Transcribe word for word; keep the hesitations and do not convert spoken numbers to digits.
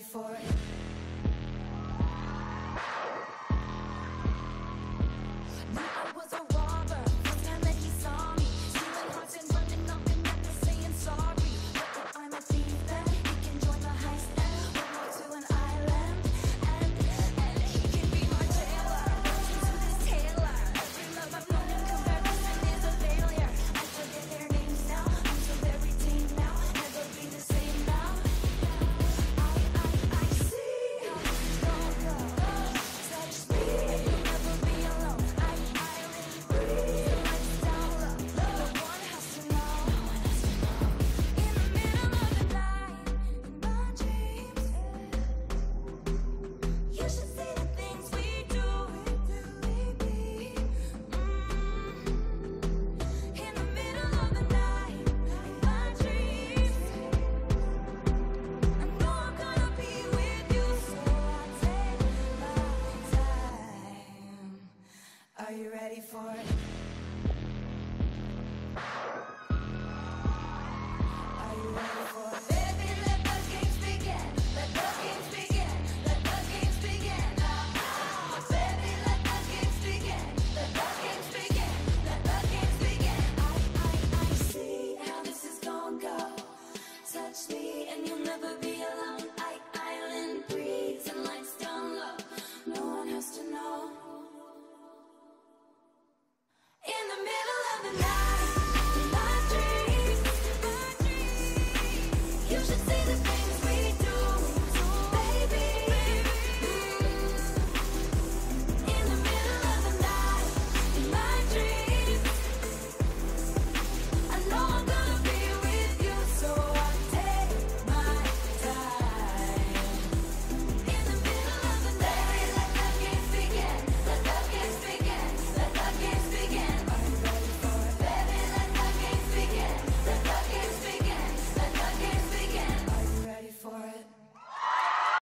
for it? Knew I was a robber, first time that he saw me, stealing hearts and running up and never saying sorry. But if I'm a thief, then he can join the heist and run off to an island, and and he can be my jailer. Listen to this tailor. Every love I've known in comparison is a failure. I forget their names now. I'm so very tame now. Never be the same now. I I I see how this is gonna go. Touch me and you'll never be alone. I I really breathe. Lights down low. No one has to know. No one has to know. In the middle of the night, in my dreams, you should see the things we do, baby. Mm. In the middle of the night, in my dreams, I know I'm gonna be with you, so I take my time. Are you ready for it? Are you ready for it? Baby, let the games begin. Let the games begin. Let the games begin. Ah, ah. Baby, let the games begin. Let the games begin. Let the games begin. I, I, I see how this is gonna go. Touch me and you'll never be alone.